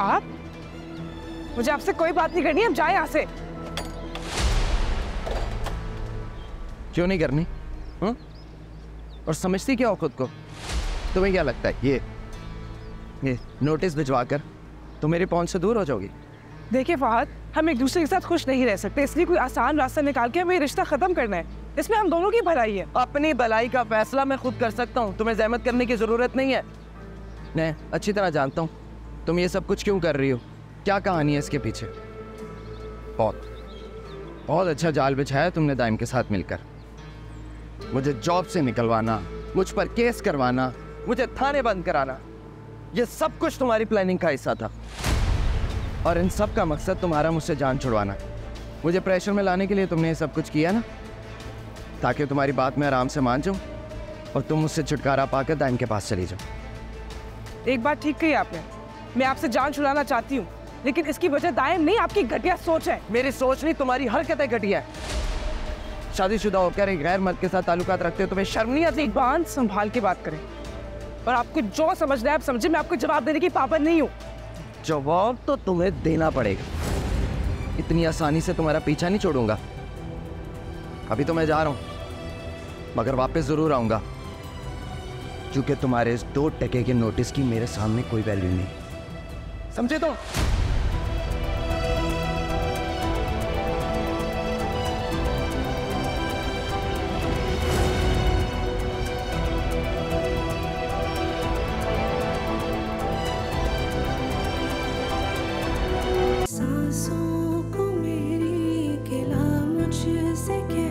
आप, मुझे आपसे कोई बात नहीं करनी, अब जाए यहाँ से। क्यों नहीं करनी? और समझती क्या हो खुद को? तुम्हें क्या लगता है ये नोटिस भिजवाकर तुम मेरी पहुंच से दूर हो जाओगी? देखिए फहद, हम एक दूसरे के साथ खुश नहीं रह सकते, इसलिए कोई आसान रास्ता निकाल के हमें रिश्ता खत्म करना है। इसमें हम दोनों की भलाई है। अपनी भलाई का फैसला मैं खुद कर सकता हूँ, तुम्हें जहमत करने की जरूरत नहीं है। मैं अच्छी तरह जानता हूँ तुम ये सब कुछ क्यों कर रही हो, क्या कहानी है इसके पीछे। बहुत अच्छा जाल बिछाया तुमने दाइम के साथ मिलकर। मुझे जॉब से निकलवाना, मुझ पर केस करवाना, मुझे थाने बंद कराना, ये सब कुछ तुम्हारी प्लानिंग का हिस्सा था। और इन सब का मकसद तुम्हारा मुझसे जान छुड़वाना। मुझे प्रेशर में लाने के लिए तुमने ये सब कुछ किया ना, ताकि तुम्हारी बात में आराम से मान जाऊं और तुम मुझसे छुटकारा पाकर दाइम के पास चली जाओ। एक बात ठीक कही आपने, मैं आपसे जान छुड़ाना चाहती हूँ, लेकिन इसकी वजह दाइम नहीं, आपकी घटिया सोच है। मेरी सोच नहीं, तुम्हारी हरकतें घटिया है। शादीशुदा होकर एक गैर मर्द के साथ ताल्लुकात रखते हो, तुम्हें शर्म नहीं आती? जुबान संभाल के बात करें, और आपको जो समझना है आप समझे, मैं आपको जवाब देने की पाबंद नहीं हूँ। जवाब तो तुम्हें देना पड़ेगा, इतनी आसानी से तुम्हारा पीछा नहीं छोड़ूंगा। अभी तो मैं जा रहा हूं, मगर वापस जरूर आऊंगा, क्योंकि तुम्हारे इस 2 टके के नोटिस की मेरे सामने कोई वैल्यू नहीं, समझे तुम? सांसों को मेरी गिला मुझसे